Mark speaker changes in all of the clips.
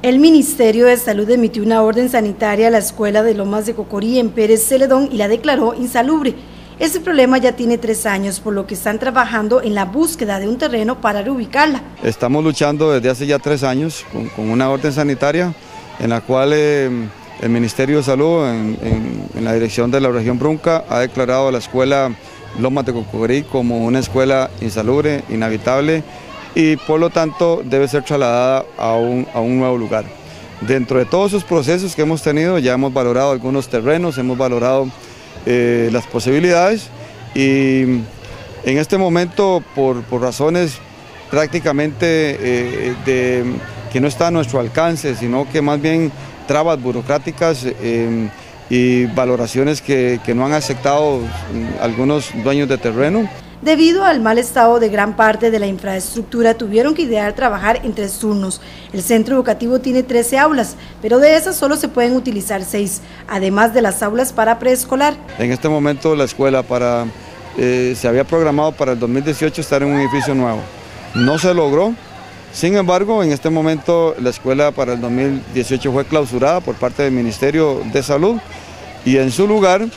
Speaker 1: El Ministerio de Salud emitió una orden sanitaria a la escuela de Lomas de Cocorí en Pérez Celedón y la declaró insalubre. Este problema ya tiene 3 años, por lo que están trabajando en la búsqueda de un terreno para reubicarla.
Speaker 2: Estamos luchando desde hace ya 3 años con una orden sanitaria en la cual el Ministerio de Salud, en la dirección de la región Brunca, ha declarado a la escuela Lomas de Cocorí como una escuela insalubre, inhabitable, y por lo tanto debe ser trasladada a un nuevo lugar. Dentro de todos esos procesos que hemos tenido, ya hemos valorado algunos terrenos, hemos valorado las posibilidades, y en este momento, por razones prácticamente que no está a nuestro alcance, sino que más bien trabas burocráticas y valoraciones que no han aceptado algunos dueños de terreno.
Speaker 1: Debido al mal estado de gran parte de la infraestructura, tuvieron que idear trabajar en 3 turnos. El centro educativo tiene 13 aulas, pero de esas solo se pueden utilizar 6, además de las aulas para preescolar.
Speaker 2: En este momento la escuela se había programado para el 2018 estar en un edificio nuevo. No se logró. Sin embargo, en este momento la escuela para el 2018 fue clausurada por parte del Ministerio de Salud, y en su lugar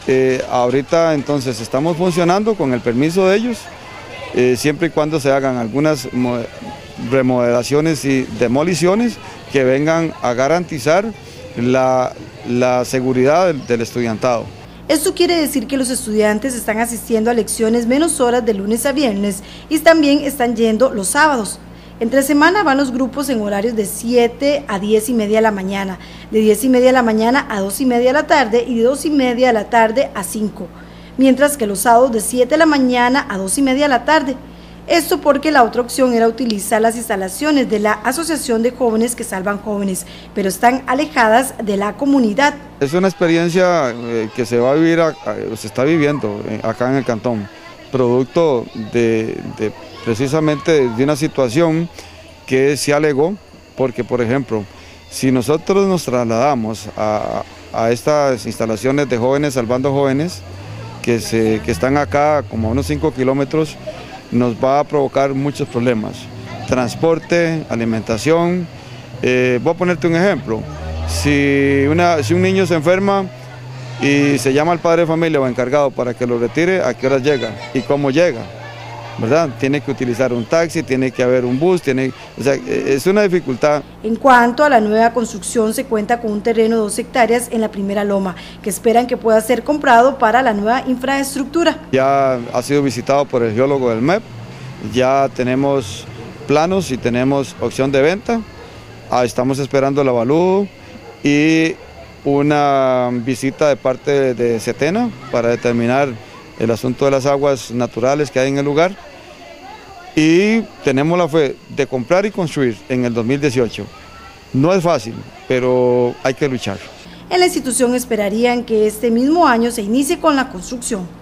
Speaker 2: ahorita entonces estamos funcionando con el permiso de ellos, siempre y cuando se hagan algunas remodelaciones y demoliciones que vengan a garantizar la seguridad del estudiantado.
Speaker 1: Esto quiere decir que los estudiantes están asistiendo a lecciones menos horas de lunes a viernes y también están yendo los sábados. Entre semana van los grupos en horarios de 7 a 10 y media de la mañana, de 10 y media de la mañana a 2 y media de la tarde y de 2 y media de la tarde a 5, mientras que los sábados de 7 de la mañana a 2 y media de la tarde. Esto porque la otra opción era utilizar las instalaciones de la Asociación de Jóvenes que Salvan Jóvenes, pero están alejadas de la comunidad.
Speaker 2: Es una experiencia que se va a vivir, se está viviendo acá en el cantón, producto precisamente de una situación que se alegó, porque por ejemplo, si nosotros nos trasladamos a estas instalaciones de jóvenes salvando jóvenes, que están acá como a unos 5 kilómetros, nos va a provocar muchos problemas, transporte, alimentación. Voy a ponerte un ejemplo, si un niño se enferma y se llama al padre de familia o encargado para que lo retire, ¿a qué horas llega y cómo llega? ¿Verdad? Tiene que utilizar un taxi, tiene que haber un bus, o sea, es una dificultad.
Speaker 1: En cuanto a la nueva construcción, se cuenta con un terreno de 2 hectáreas en la primera loma, que esperan que pueda ser comprado para la nueva infraestructura.
Speaker 2: Ya ha sido visitado por el geólogo del MEP, ya tenemos planos y tenemos opción de venta, estamos esperando el avalúo y una visita de parte de Setena para determinar el asunto de las aguas naturales que hay en el lugar, y tenemos la fe de comprar y construir en el 2018. No es fácil, pero hay que luchar.
Speaker 1: En la institución esperarían que este mismo año se inicie con la construcción.